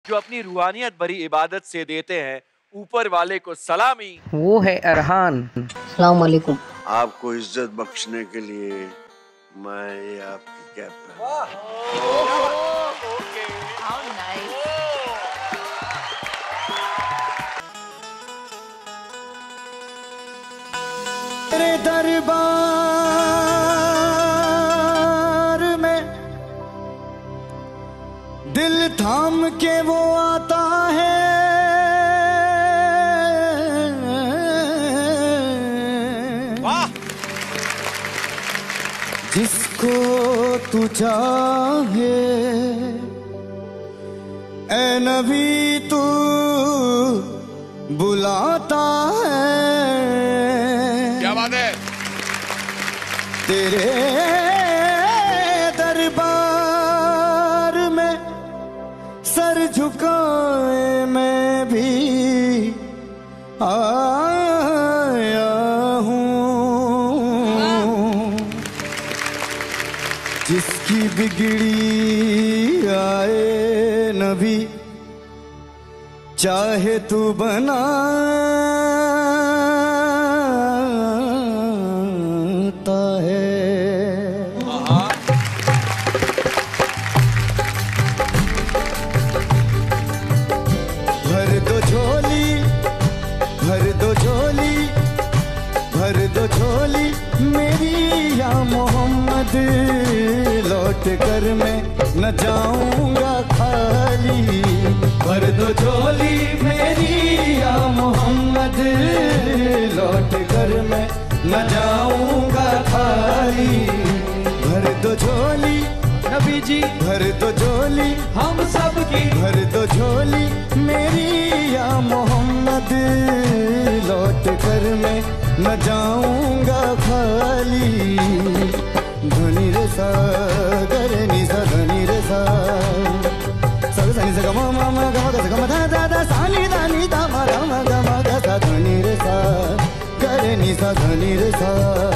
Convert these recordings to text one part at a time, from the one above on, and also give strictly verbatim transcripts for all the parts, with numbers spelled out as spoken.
जो अपनी रूहानियत भरी इबादत से देते हैं ऊपर वाले को सलामी। वो है अरहान। अस्सलाम वालेकुम। आपको इज्जत बख्शने के लिए मैं ये आपकी कैप तेरे दरबार में दिल थाम के वो आता है, जिसको तू चाहे ऐ नबी तू बुलाता है। क्या बात है। तेरे दरबार में सर झुकाए मैं भी आया हूँ, जिसकी बिगड़ी आए नबी चाहे तू बनाता है। भर दो झोली भर दो झोली भर दो झोली मेरी या मोहम्मद, लौट कर मैं न जाऊंगा खाली। भर दो झोली मेरी या मोहम्मद, लौट कर मैं न जाऊंगा खाली। भर दो झोली नबी जी भर दो झोली हम सब की, भर दो झोली मेरी या मोहम्मद, लौट कर मैं न जाऊंगा खाली। धनी रे सा गरे नि सा धनी रे सा सा सा नि सा ग म म म ग म ग ग म धा धा धा सा नि धा नि धा म ध म ग म ग सा धनी रे सा गरे नि सा धनी रे सा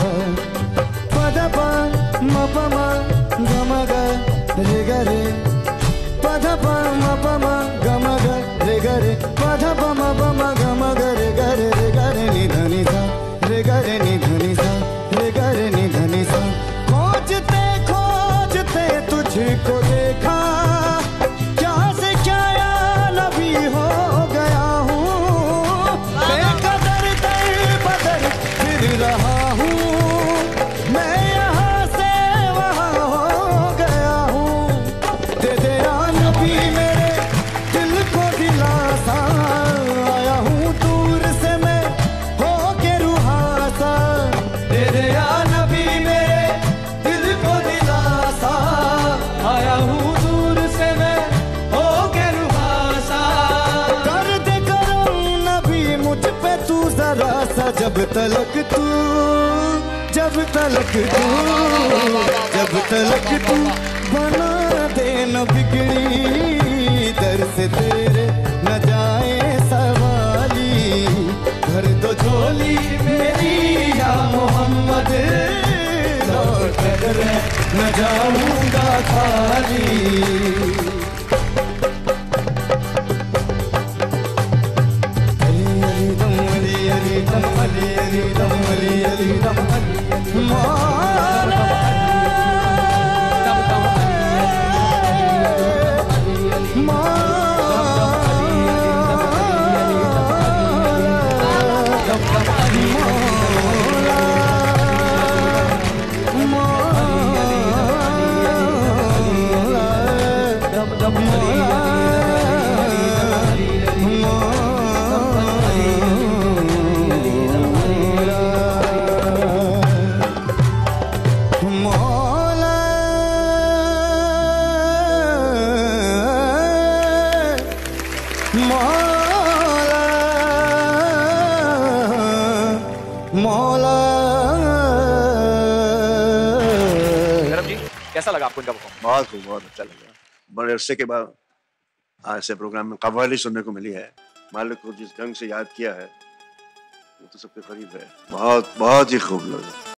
प ध प म प म ग म ग रे ग रे प ध प म प म ग म ग रे ग रे प ध प म प म ग म ग रे ग रे रे ग रे नि ध नि सा रे ग रे नि ध नि सा रे ग रे नि ध नि सा। खोजते खोजते तुझको देखा, क्या से क्या या नबी हो गया हूँ। बेकदर दर बदर फिर रहा हूँ, मैं यहाँ से वहाँ हो गया हूँ। दे दे या नबी मेरे दिल को दिलासा, आया हूँ दूर से मैं हो के रूहासा। दे दे या नबी मेरे दिल को दिलासा, आया हूँ दूर से मैं हो के रूहासा। कर दे करम नबी मुझ पे तू जरा सा, जब तलक तू जब तलक तू जब तलक तू बना दे न बिगड़ी दर से तेरे न जाए सवाली। भर दो झोली मेरी या मोहम्मद, लौट कर न जाऊंगा खाली। अली अली दम अली अली दम अली अली दम अली अली दम मौला मौला। कैसा लगा आपको इनका परफॉर्मेंस? बहुत खूब, बहुत अच्छा लगा। बड़े अरसे के बाद आज से प्रोग्राम में कव्वाली सुनने को मिली है। मालिक को जिस ढंग से याद किया है वो तो सबके करीब है। बहुत बहुत ही खूब लगा।